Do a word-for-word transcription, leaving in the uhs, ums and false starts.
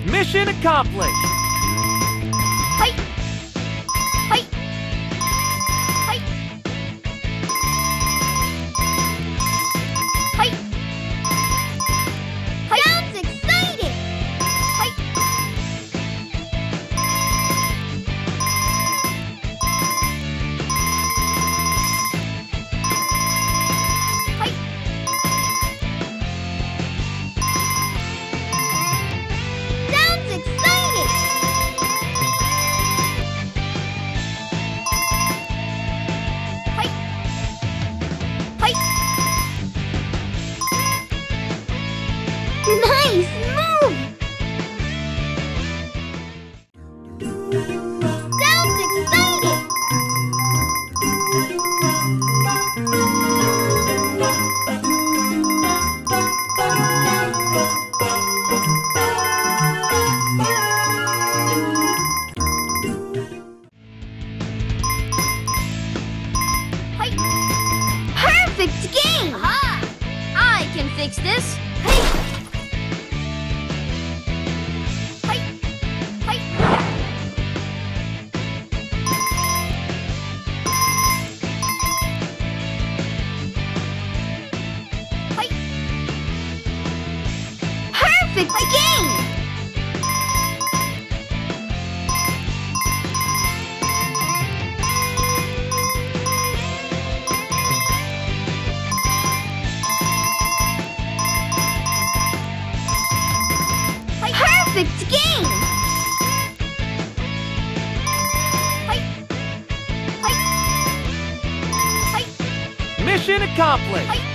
Mission accomplished! Hi! Hi! Hi! Hi! Hi! Sounds exciting! Hi! Hi! Sounds exciting! Hi! Hi! Nice move! Sounds exciting! Hi! Perfect game! Aha! I can fix this! Hey! Hi! Hi! Hi! Perfect game! Perfect game! Hi! Hi! Hi! Mission accomplished! Hi!